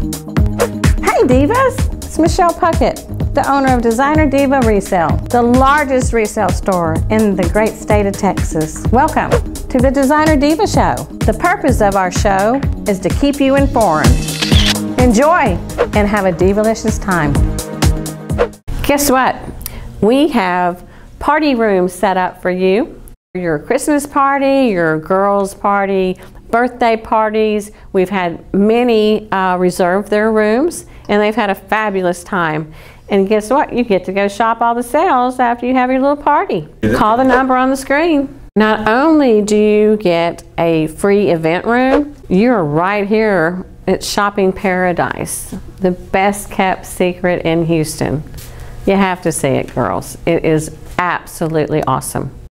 Hey Divas, it's Michelle Puckett, the owner of Designer Diva Resale, the largest resale store in the great state of Texas. Welcome to the Designer Diva Show. The purpose of our show is to keep you informed. Enjoy and have a divalicious time. Guess what? We have party rooms set up for you. Your Christmas party, your girls' party, birthday parties. We've had many reserve their rooms and they've had a fabulous time. And guess what? You get to go shop all the sales after you have your little party. Call the number on the screen. Not only do you get a free event room, you're right here at Shopping Paradise, the best kept secret in Houston. You have to see it, girls. It is absolutely awesome.